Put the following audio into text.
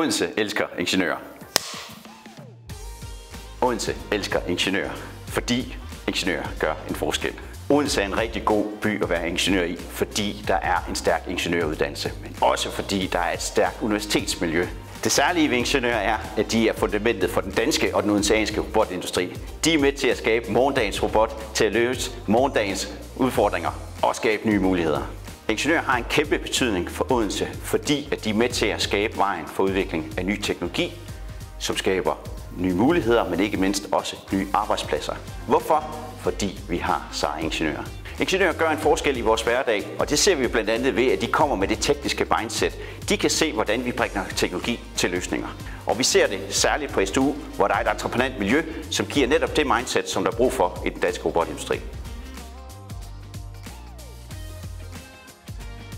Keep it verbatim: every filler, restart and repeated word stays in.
Odense elsker ingeniører. Odense elsker ingeniører, fordi ingeniører gør en forskel. Odense er en rigtig god by at være ingeniør i, fordi der er en stærk ingeniøruddannelse, men også fordi der er et stærkt universitetsmiljø. Det særlige ved ingeniører er, at de er fundamentet for den danske og den odenseanske robotindustri. De er med til at skabe morgendagens robot til at løse morgendagens udfordringer og skabe nye muligheder. Ingeniører har en kæmpe betydning for Odense, fordi at de er med til at skabe vejen for udvikling af ny teknologi, som skaber nye muligheder, men ikke mindst også nye arbejdspladser. Hvorfor? Fordi vi har seje ingeniører. Ingeniører gør en forskel i vores hverdag, og det ser vi blandt andet ved, at de kommer med det tekniske mindset. De kan se, hvordan vi bringer teknologi til løsninger. Og vi ser det særligt på S D U, hvor der er et entreprenant miljø, som giver netop det mindset, som der er brug for i den danske robotindustri.